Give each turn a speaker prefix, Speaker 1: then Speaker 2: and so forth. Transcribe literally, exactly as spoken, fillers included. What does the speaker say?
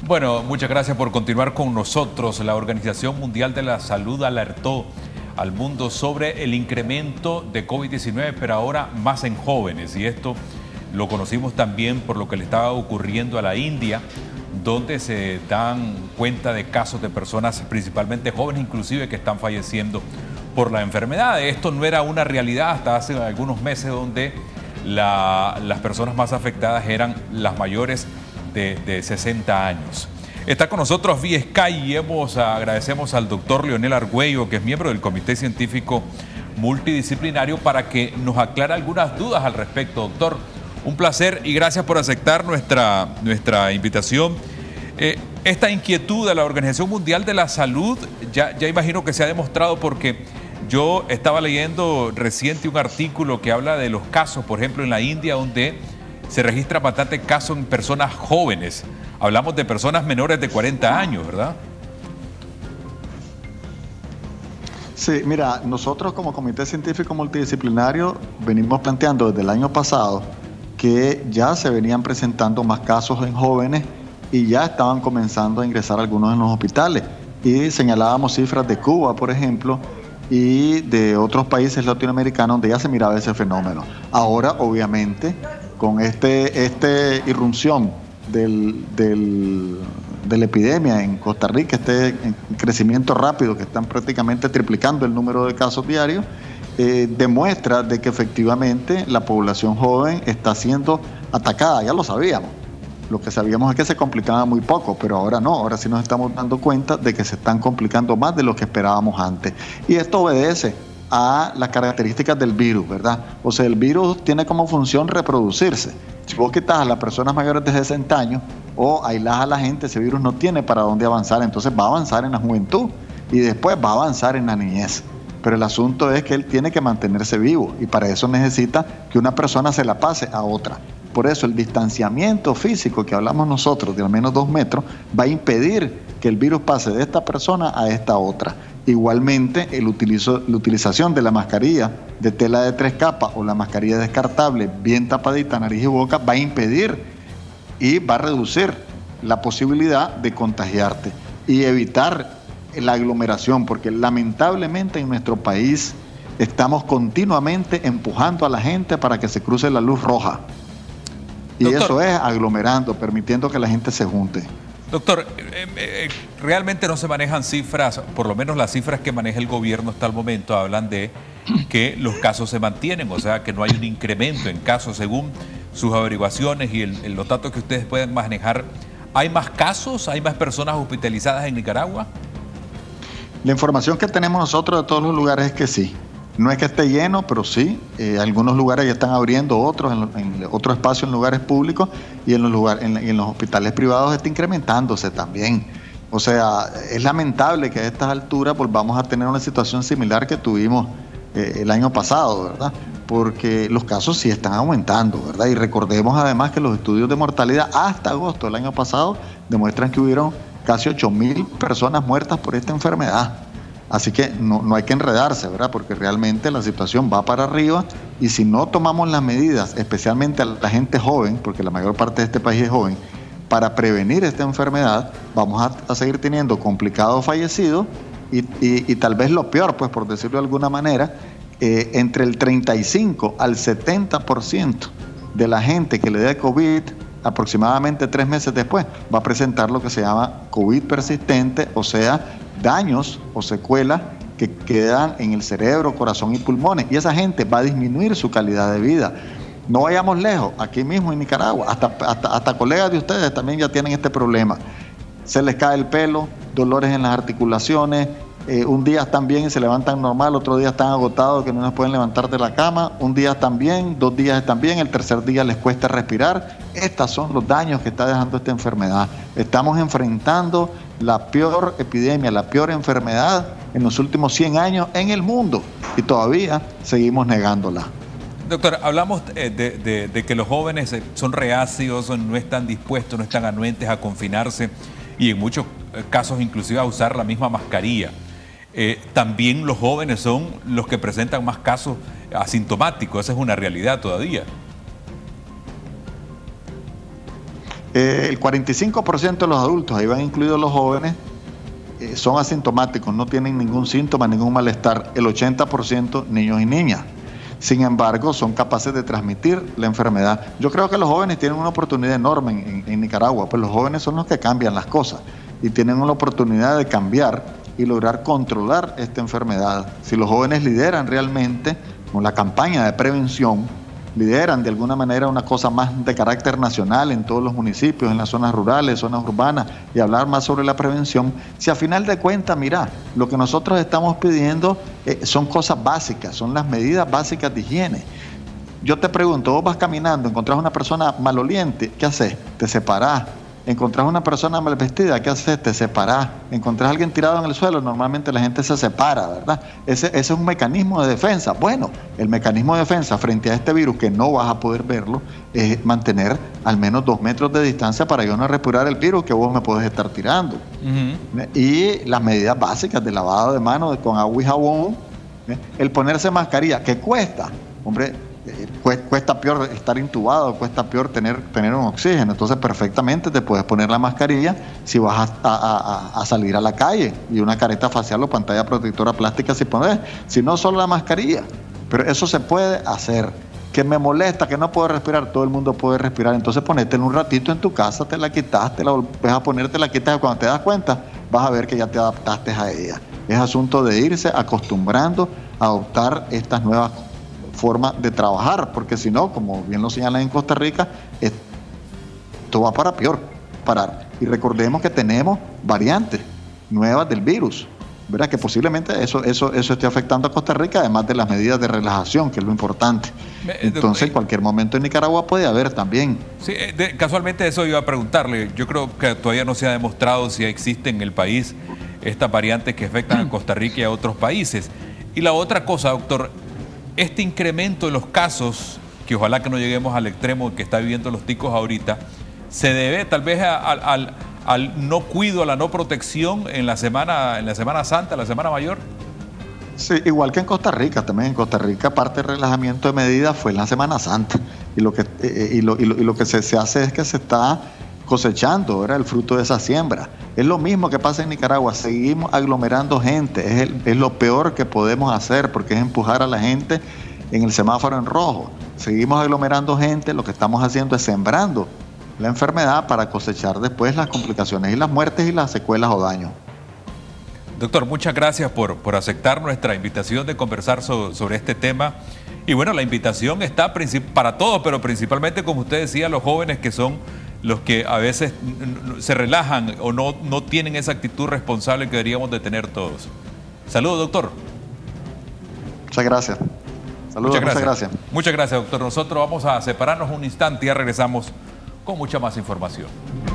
Speaker 1: Bueno, muchas gracias por continuar con nosotros. La Organización Mundial de la Salud alertó al mundo sobre el incremento de COVID diecinueve, pero ahora más en jóvenes. Y esto lo conocimos también por lo que le estaba ocurriendo a la India, donde se dan cuenta de casos de personas principalmente jóvenes, inclusive que están falleciendo por la enfermedad. Esto no era una realidad hasta hace algunos meses, donde la, las personas más afectadas eran las mayores de, de sesenta años. Está con nosotros vía Sky y hemos, agradecemos al doctor Leonel Argüello, que es miembro del Comité Científico Multidisciplinario, para que nos aclare algunas dudas al respecto. Doctor, un placer y gracias por aceptar nuestra, nuestra invitación. Eh, esta inquietud de la Organización Mundial de la Salud, ya, ya imagino que se ha demostrado, porque yo estaba leyendo reciente un artículo que habla de los casos, por ejemplo, en la India, donde se registra bastante casos en personas jóvenes. Hablamos de personas menores de cuarenta años, ¿verdad?
Speaker 2: Sí, mira, nosotros como Comité Científico Multidisciplinario venimos planteando desde el año pasado que ya se venían presentando más casos en jóvenes y ya estaban comenzando a ingresar algunos en los hospitales. Y señalábamos cifras de Cuba, por ejemplo, y de otros países latinoamericanos donde ya se miraba ese fenómeno. Ahora, obviamente, con este, este irrupción del, del, de la epidemia en Costa Rica, este crecimiento rápido, que están prácticamente triplicando el número de casos diarios, eh, demuestra de que efectivamente la población joven está siendo atacada. Ya lo sabíamos. Lo que sabíamos es que se complicaba muy poco, pero ahora no, ahora sí nos estamos dando cuenta de que se están complicando más de lo que esperábamos antes. Y esto obedece a las características del virus, ¿verdad? O sea, el virus tiene como función reproducirse. Si vos quitas a las personas mayores de sesenta años o aislás a la gente, ese virus no tiene para dónde avanzar, entonces va a avanzar en la juventud y después va a avanzar en la niñez. Pero el asunto es que él tiene que mantenerse vivo y para eso necesita que una persona se la pase a otra. Por eso el distanciamiento físico que hablamos nosotros de al menos dos metros va a impedir que el virus pase de esta persona a esta otra. Igualmente, el utilizo, la utilización de la mascarilla de tela de tres capas o la mascarilla descartable bien tapadita, nariz y boca, va a impedir y va a reducir la posibilidad de contagiarte y evitar la aglomeración, porque lamentablemente en nuestro país estamos continuamente empujando a la gente para que se cruce la luz roja. Y doctor, eso es aglomerando, permitiendo que la gente se junte.
Speaker 1: Doctor, eh, eh, realmente no se manejan cifras, por lo menos las cifras que maneja el gobierno hasta el momento hablan de que los casos se mantienen, o sea que no hay un incremento en casos según sus averiguaciones y el, el, los datos que ustedes pueden manejar. ¿Hay más casos? ¿Hay más personas hospitalizadas en Nicaragua?
Speaker 2: La información que tenemos nosotros de todos los lugares es que sí. No es que esté lleno, pero sí, eh, algunos lugares ya están abriendo otros, en, en otro espacio en lugares públicos y en los, lugar, en, en los hospitales privados está incrementándose también. O sea, es lamentable que a estas alturas volvamos a tener una situación similar que tuvimos eh, el año pasado, ¿verdad? Porque los casos sí están aumentando, ¿verdad? Y recordemos además que los estudios de mortalidad hasta agosto del año pasado demuestran que hubieron casi ocho mil personas muertas por esta enfermedad. Así que no, no hay que enredarse, ¿verdad? Porque realmente la situación va para arriba y si no tomamos las medidas, especialmente a la gente joven, porque la mayor parte de este país es joven, para prevenir esta enfermedad, vamos a, a seguir teniendo complicados fallecidos y, y, y tal vez lo peor, pues por decirlo de alguna manera, eh, entre el treinta y cinco al setenta por ciento de la gente que le dé COVID, aproximadamente tres meses después, va a presentar lo que se llama COVID persistente, o sea, daños o secuelas que quedan en el cerebro, corazón y pulmones. Y esa gente va a disminuir su calidad de vida. No vayamos lejos, aquí mismo en Nicaragua, hasta, hasta, hasta colegas de ustedes también ya tienen este problema. Se les cae el pelo, dolores en las articulaciones, eh, un día están bien y se levantan normal, otro día están agotados que no nos pueden levantar de la cama, un día están bien, dos días están bien, el tercer día les cuesta respirar. Estos son los daños que está dejando esta enfermedad. Estamos enfrentando la peor epidemia, la peor enfermedad en los últimos cien años en el mundo y todavía seguimos negándola.
Speaker 1: Doctor, hablamos de, de, de que los jóvenes son reacios, no están dispuestos, no están anuentes a confinarse y en muchos casos inclusive a usar la misma mascarilla. Eh, también los jóvenes son los que presentan más casos asintomáticos, esa es una realidad todavía.
Speaker 2: Eh, el cuarenta y cinco por ciento de los adultos, ahí van incluidos los jóvenes, eh, son asintomáticos, no tienen ningún síntoma, ningún malestar. El ochenta por ciento niños y niñas. Sin embargo, son capaces de transmitir la enfermedad. Yo creo que los jóvenes tienen una oportunidad enorme en, en, en Nicaragua, pues los jóvenes son los que cambian las cosas y tienen una oportunidad de cambiar y lograr controlar esta enfermedad. Si los jóvenes lideran realmente con la campaña de prevención, lideran de alguna manera una cosa más de carácter nacional en todos los municipios, en las zonas rurales, zonas urbanas, y hablar más sobre la prevención, si a final de cuentas, mira, lo que nosotros estamos pidiendo eh, son cosas básicas, son las medidas básicas de higiene. Yo te pregunto, vos vas caminando, encontrás una persona maloliente, ¿qué haces? Te separás. Encontrás una persona mal vestida, ¿qué haces? Te separás. Encontrás a alguien tirado en el suelo, normalmente la gente se separa, ¿verdad? Ese, ese es un mecanismo de defensa. Bueno, el mecanismo de defensa frente a este virus, que no vas a poder verlo, es mantener al menos dos metros de distancia para yo no respirar el virus que vos me podés estar tirando. Uh-huh. Y las medidas básicas de lavado de manos con agua y jabón, ¿eh? El ponerse mascarilla, ¿qué cuesta? Hombre, cuesta peor estar intubado, cuesta peor tener, tener un oxígeno. Entonces perfectamente te puedes poner la mascarilla si vas a, a, a, a salir a la calle, y una careta facial o pantalla protectora plástica si pones, si no solo la mascarilla. Pero eso se puede hacer. Que me molesta, que no puedo respirar, todo el mundo puede respirar. Entonces ponétela un ratito en tu casa, te la quitas, te la volvés a poner, te la quitas, y cuando te das cuenta vas a ver que ya te adaptaste a ella. Es asunto de irse acostumbrando a adoptar estas nuevas forma de trabajar, porque si no, como bien lo señalan en Costa Rica, esto va para peor, parar. Y recordemos que tenemos variantes nuevas del virus, ¿verdad? Que posiblemente eso, eso, eso esté afectando a Costa Rica, además de las medidas de relajación, que es lo importante. Entonces, en cualquier momento en Nicaragua puede haber también.
Speaker 1: Sí, de, casualmente eso iba a preguntarle. Yo creo que todavía no se ha demostrado si existe en el país estas variantes que afectan a Costa Rica y a otros países. Y la otra cosa, doctor, este incremento de los casos, que ojalá que no lleguemos al extremo que está viviendo los ticos ahorita, se debe tal vez a, a, al, al no cuido, a la no protección en la semana, en la Semana Santa, la Semana Mayor.
Speaker 2: Sí, igual que en Costa Rica, también en Costa Rica parte del relajamiento de medidas fue en la Semana Santa, y lo que, eh, y lo, y lo, y lo que se, se hace es que se está cosechando, era el fruto de esa siembra. Es lo mismo que pasa en Nicaragua, seguimos aglomerando gente, es, el, es lo peor que podemos hacer, porque es empujar a la gente en el semáforo en rojo. Seguimos aglomerando gente, lo que estamos haciendo es sembrando la enfermedad para cosechar después las complicaciones y las muertes y las secuelas o daños.
Speaker 1: Doctor, muchas gracias por, por aceptar nuestra invitación de conversar so, sobre este tema. Y bueno, la invitación está para todos, pero principalmente, como usted decía, los jóvenes, que son los que a veces se relajan o no, no tienen esa actitud responsable que deberíamos de tener todos. Saludos, doctor.
Speaker 2: Muchas gracias. Saludos, muchas gracias.
Speaker 1: Muchas gracias, muchas gracias, doctor. Nosotros vamos a separarnos un instante y ya regresamos con mucha más información.